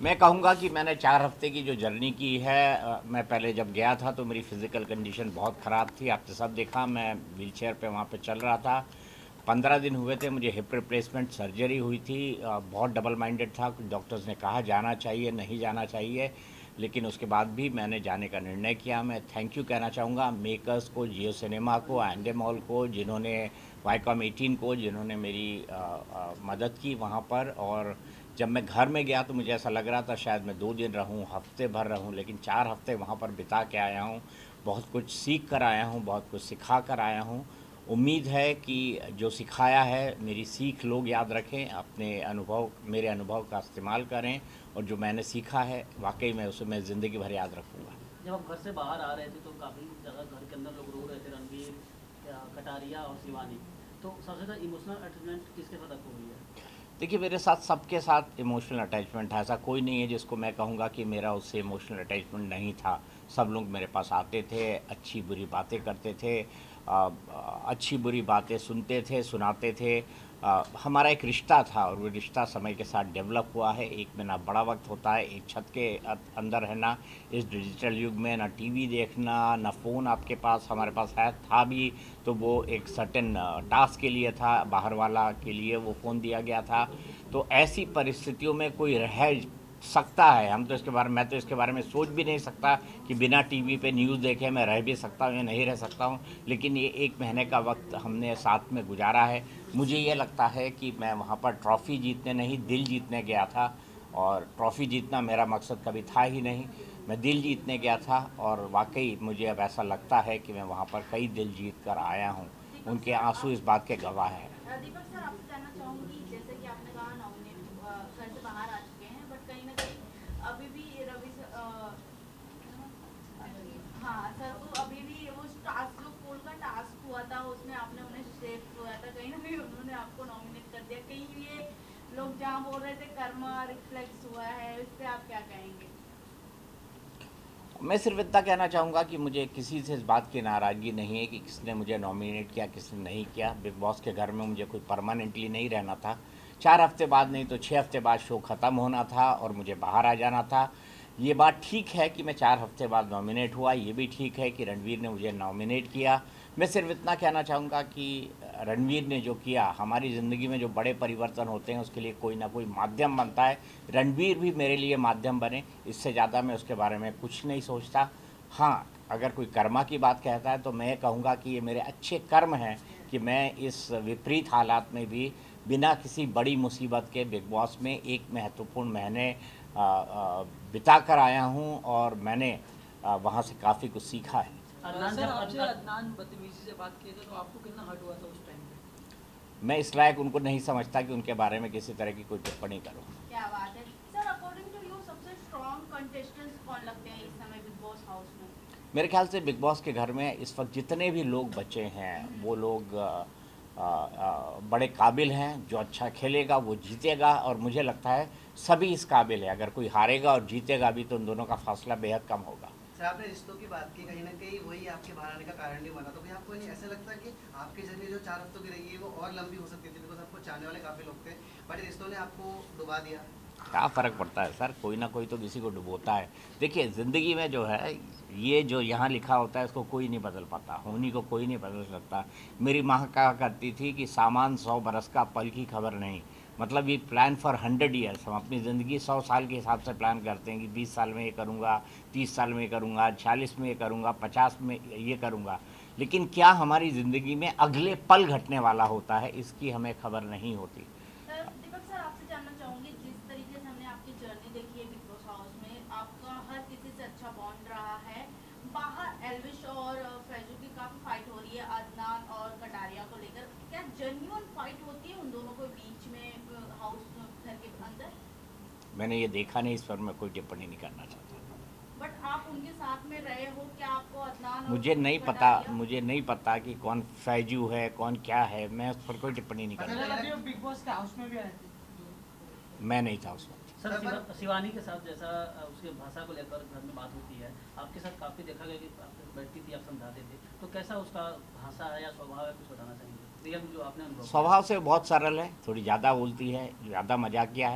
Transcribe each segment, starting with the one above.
मैं कहूँगा कि मैंने 4 हफ्ते की जो जर्नी की है, मैं पहले जब गया था तो मेरी फ़िज़िकल कंडीशन बहुत ख़राब थी। आपने सब देखा, मैं व्हीलचेयर पे वहाँ पे चल रहा था। 15 दिन हुए थे, मुझे हिप रिप्लेसमेंट सर्जरी हुई थी। बहुत डबल माइंडेड था, कुछ डॉक्टर्स ने कहा जाना चाहिए, नहीं जाना चाहिए, लेकिन उसके बाद भी मैंने जाने का निर्णय किया। मैं थैंक यू कहना चाहूँगा मेकर्स को, जियो सिनेमा को, एंडे मॉल को, जिन्होंने वाईकॉम 18 को, जिन्होंने मेरी मदद की वहाँ पर। और जब मैं घर में गया तो मुझे ऐसा लग रहा था शायद मैं 2 दिन रहूं, हफ्ते भर रहूं, लेकिन 4 हफ्ते वहाँ पर बिता के आया हूँ। बहुत कुछ सीख कर आया हूँ, बहुत कुछ सिखा कर आया हूँ। उम्मीद है कि जो सिखाया है मेरी सीख लोग याद रखें, अपने अनुभव, मेरे अनुभव का इस्तेमाल करें, और जो मैंने सीखा है वाकई में उसे मैं ज़िंदगी भर याद रखूँगा। जब आप घर से बाहर आ रहे थे तो काफ़ी ज़्यादा घर के अंदर लोग रो रहे थे, रणवीर, कटारिया और शिवानी। तो सबसे ज़्यादा इमोशनल अटैचमेंट किसके साथ आपको हुई है? देखिए, मेरे साथ सबके साथ इमोशनल अटैचमेंट है। ऐसा कोई नहीं है जिसको मैं कहूँगा कि मेरा उससे इमोशनल अटैचमेंट नहीं था। सब लोग मेरे पास आते थे, अच्छी बुरी बातें करते थे, अच्छी बुरी बातें सुनते थे, सुनाते थे। हमारा एक रिश्ता था और वो रिश्ता समय के साथ डेवलप हुआ है। एक में ना बड़ा वक्त होता है, एक छत के अंदर रहना, इस डिजिटल युग में ना टीवी देखना, ना फ़ोन आपके पास, हमारे पास है था भी तो वो एक सर्टेन टास्क के लिए था, बाहर वाला के लिए वो फ़ोन दिया गया था। तो ऐसी परिस्थितियों में कोई रह सकता है, हम तो इसके बारे मैं तो इसके बारे में सोच भी नहीं सकता कि बिना टीवी पे न्यूज़ देखे मैं रह भी सकता हूँ या नहीं रह सकता हूँ। लेकिन ये 1 महीने का वक्त हमने साथ में गुजारा है। मुझे ये लगता है कि मैं वहाँ पर ट्रॉफ़ी जीतने नहीं, दिल जीतने गया था। और ट्रॉफ़ी जीतना मेरा मकसद कभी था ही नहीं, मैं दिल जीतने गया था। और वाकई मुझे अब ऐसा लगता है कि मैं वहाँ पर कई दिल जीत कर आया हूँ। दीपक उनके सर आंसू आप इस बात के गवाह हैं। दीपक सर आपसे जानना चाहूंगी, जैसे कि आपने कहा नॉमिनेट घर से बाहर आ चुके हैं, बट कहीं ना कहीं अभी भी रवि सर हाँ सर, तो अभी भी वो टास्क, जो पोल का टास्क हुआ था उसमें आपने उन्हें शेप हुआ था, कहीं ना कहीं उन्होंने आपको नॉमिनेट कर दिया। कहीं ये लोग जहाँ बोल रहे थे कर्मा रिफ्लेक्स हुआ है, इस पे आप क्या कहेंगे? मैं सिर्फ इतना कहना चाहूँगा कि मुझे किसी से इस बात की नाराज़गी नहीं है कि किसने मुझे नॉमिनेट किया, किसने नहीं किया। बिग बॉस के घर में मुझे कोई परमानेंटली नहीं रहना था। 4 हफ्ते बाद नहीं तो 6 हफ्ते बाद शो ख़त्म होना था और मुझे बाहर आ जाना था। ये बात ठीक है कि मैं 4 हफ्ते बाद नॉमिनेट हुआ, ये भी ठीक है कि रणवीर ने मुझे नॉमिनेट किया। मैं सिर्फ इतना कहना चाहूँगा कि रणवीर ने जो किया, हमारी ज़िंदगी में जो बड़े परिवर्तन होते हैं उसके लिए कोई ना कोई माध्यम बनता है। रणवीर भी मेरे लिए माध्यम बने, इससे ज़्यादा मैं उसके बारे में कुछ नहीं सोचता। हाँ, अगर कोई कर्मा की बात कहता है तो मैं कहूँगा कि ये मेरे अच्छे कर्म हैं कि मैं इस विपरीत हालात में भी बिना किसी बड़ी मुसीबत के बिग बॉस में एक महत्वपूर्ण महीने बिता कर आया हूँ, और मैंने वहाँ से काफ़ी कुछ सीखा है। अदनान सर जब आपसे अदनान अदनान बदतमीजी से बात किए थे तो आपको कितना हर्ट हुआ था उस टाइम पे? मैं इस लायक उनको नहीं समझता कि उनके बारे में किसी तरह की कोई टिप्पणी करूँ। क्या बात है सर, अकॉर्डिंग टू यू सबसे स्ट्रॉन्ग कंटेस्टेंट्स कौन लगते हैं इस समय बिग बॉस हाउस में? मेरे ख्याल से बिग बॉस के घर में इस वक्त जितने भी लोग बचे हैं वो लोग बड़े काबिल हैं। जो अच्छा खेलेगा वो जीतेगा, और मुझे लगता है सभी इस काबिल है। अगर कोई हारेगा और जीतेगा भी तो उन दोनों का फासला बेहद कम होगा। सर आपने रिश्तों की बात की, कहीं ना कहीं वही आपके बाहर आने का कारण नहीं बना, तो कहीं आपको नहीं ऐसा लगता कि आपकी जर्नी जो 4 हफ्तों की रही है वो और लंबी हो सकती थी, बिकॉज आपको चाहने वाले काफ़ी लोग थे, बट रिश्तों ने आपको डुबा दिया? क्या फ़र्क पड़ता है सर, कोई ना कोई तो किसी को डुबोता है। देखिए, ज़िंदगी में जो है, ये जो यहाँ लिखा होता है इसको कोई नहीं बदल पाता, होनी को कोई नहीं बदल सकता। मेरी माँ कहा करती थी कि सामान 100 बरस का, पल की खबर नहीं। मतलब ये प्लान फॉर 100 ईयर्स, हम अपनी ज़िंदगी 100 साल के हिसाब से प्लान करते हैं कि 20 साल में ये करूँगा, 30 साल में ये करूँगा, 40 में ये करूँगा, 50 में ये करूँगा। लेकिन क्या हमारी ज़िंदगी में अगले पल घटने वाला होता है, इसकी हमें खबर नहीं होती। दीपक सर आपसे जानना चाहूंगी, जिस तरीके से हमने आपकी जर्नी देखी है बिग बॉस हाउस में, आपका हर किसी से अच्छा बॉन्ड रहा है। बाहर एल्विश और फैजू की काफी फाइट हो रही है अदनान और कटारिया को लेकर, क्या जेन्युइन फाइट होती है उन दोनों के बीच में हाउस घर के अंदर? मैंने ये देखा नहीं, इस पर मैं कोई टिप्पणी नहीं करना चाहता। बट आप उनके साथ में रहे हो, क्या आपको अदनान और मुझे नहीं पता, कटारिया? मुझे नहीं पता कि कौन फैजू है, कौन क्या है। मैं उस पर कोई टिप्पणी नहीं अच्छा, सर करना। अभी वो बिग बॉस के हाउस में भी आए थे। मैं नहीं था उस वक्त। सर शिवानी के साथ जैसा उसके भाषा को लेकर घर में बात होती है, आपके साथ काफ़ी देखा गया कि आप बैठती थी, आप समझाते थे, तो कैसा उसका भाषा है या स्वभाव है, कुछ बताना चाहेंगे रियल जो आपने अनुभव किया? स्वभाव से बहुत सरल है, थोड़ी ज़्यादा बोलती है, ज़्यादा मजाकिया है,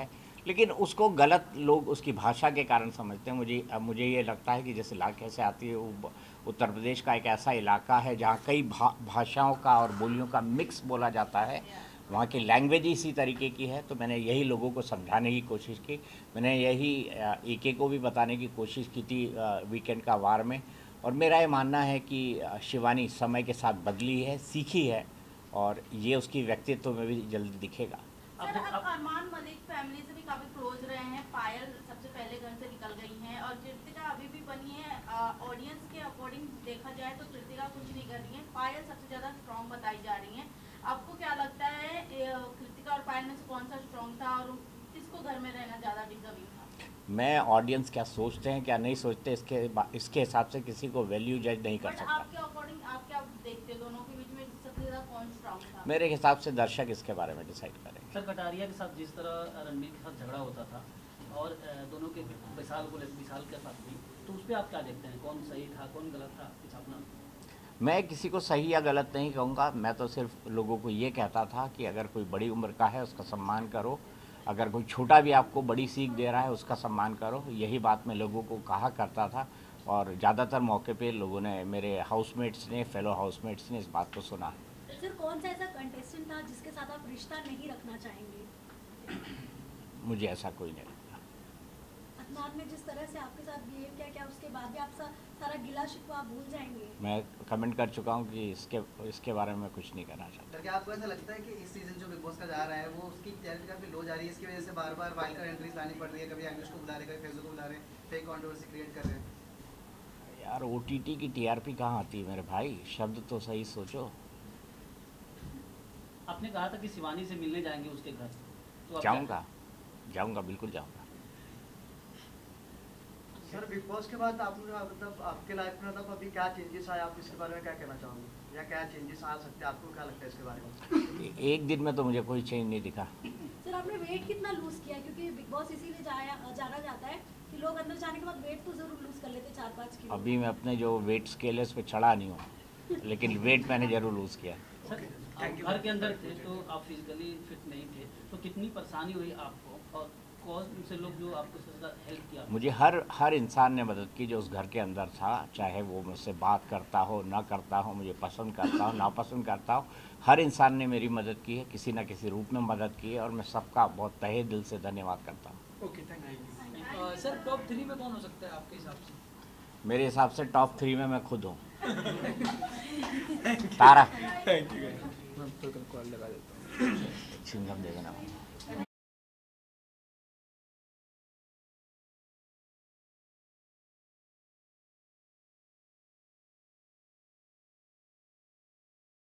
लेकिन उसको गलत लोग उसकी भाषा के कारण समझते हैं। मुझे ये लगता है कि जिस इलाके से आती है वो उत्तर प्रदेश का एक ऐसा इलाका है जहाँ कई भाषाओं का और बोलियों का मिक्स बोला जाता है। वहाँ की लैंग्वेज इसी तरीके की है। तो मैंने यही लोगों को समझाने की कोशिश की। मैंने यही एके को भी बताने की कोशिश की थी वीकेंड का वार में। और मेरा ये मानना है कि शिवानी समय के साथ बदली है, सीखी है, और ये उसकी व्यक्तित्व में भी जल्दी दिखेगा। सर, आप अरमान मलिक फैमिली से भी काफी क्लोज रहे हैं। पायल सबसे पहले घर से निकल गई हैं और कृतिका अभी भी बनी है। ऑडियंस के अकॉर्डिंग देखा जाए तो कृतिका कुछ नहीं कर रही है, पायल सबसे ज्यादा स्ट्रॉन्ग बताई जा रही है। आपको क्या लगता है कृतिका और पायल में से कौन सा स्ट्रॉन्ग था और किसको घर में रहना ज्यादा डिजर्विंग था? मैं ऑडियंस क्या सोचते हैं क्या नहीं सोचते इसके हिसाब से किसी को वैल्यू जज नहीं कर सकता। आपके अकॉर्डिंग आप क्या देखते हो दोनों के बीच में सबसे ज्यादा कौन स्ट्रॉन्ग था? मेरे हिसाब से दर्शक इसके बारे में डिसाइड करेंगे। सर, कटारिया के साथ जिस तरह रणबीर के साथ झगड़ा होता था और दोनों के विशाल के साथ भी, तो उस पर आप क्या देखते हैं? कौन सही था, कौन गलत था? कुछ अपना। मैं किसी को सही या गलत नहीं कहूँगा। मैं तो सिर्फ लोगों को ये कहता था कि अगर कोई बड़ी उम्र का है उसका सम्मान करो, अगर कोई छोटा भी आपको बड़ी सीख दे रहा है उसका सम्मान करो। यही बात मैं लोगों को कहा करता था और ज़्यादातर मौके पे लोगों ने, मेरे हाउसमेट्स ने, फेलो हाउसमेट्स ने इस बात को सुना। सर, कौन सा ऐसा कंटेस्टेंट था जिसके साथ आप रिश्ता नहीं रखना चाहेंगे? मुझे ऐसा कोई नहीं लगता। अदनान ने जिस तरह से आपके साथ बिहेव किया, क्या उसके बाद भी आप सारा गिला शिकवा आप भूल जाएंगे? मैं कमेंट कर चुका हूँ कि इसके बारे में कुछ नहीं करना चाहता। सर, क्या आपको ऐसा लगता है कि इस सीजन जो बिग बॉस का जा रहा है वो उसकी क्लैरिटी काफी लो जा रही है, इसकी वजह से बार बार वाइल्ड कार्ड एंट्रीज लानी पड़ रही है? कभी इंग्लिश को बुला रहे, कभी फेसबुक को बुला रहे, फेक कंट्रोवर्सी क्रिएट कर रहे हैं। यार OTT की TRP कहाँ आती है मेरे भाई? शब्द तो सही सोचो। आपने कहा था कि शिवानी से मिलने जाएंगे उसके घर, तो जाऊँगा बिल्कुल जाऊँगा। सर, बिग बॉस के बाद आपने मतलब आपके लाइफ में मतलब अभी क्या चेंजेस आए, आप इसके बारे में क्या कहना चाहोगे, या क्या चेंजेस आ सकते हैं? आपको क्या लगता है इसके बारे में? एक दिन में तो मुझे कोई चेंज नहीं दिखा। सर, आपने वेट कितना लूज किया? क्योंकि बिग बॉस इसीलिए जाना जाता है कि लोग अंदर जाने के बाद वेट तो जरूर लूज कर लेते, 4-5 किलो। अभी मैं अपने जो वेट स्केल है उस पर चढ़ा नहीं हूँ, लेकिन वेट मैंने जरूर लूज़ किया। सर, आप घर के अंदर थे तो आप फिजिकली फिट नहीं थे, तो कितनी परेशानी हुई आपको और कौन से लोग जो आपको सबसे ज़्यादा हेल्प किया? मुझे हर इंसान ने मदद की जो उस घर के अंदर था, चाहे वो मुझसे बात करता हो ना करता हो, मुझे पसंद करता हो ना पसंद करता हो, हर इंसान ने मेरी मदद की है, किसी न किसी रूप में मदद की है, और मैं सबका बहुत तहे दिल से धन्यवाद करता हूँ। Okay, thank you. Sir, top 3 में कौन हो सकता है आपके हिसाब से? मेरे हिसाब से टॉप 3 में मैं खुद हूँ। Tara, thank you. मैं कॉल लगा देता हूँ। चिंगम दे देना।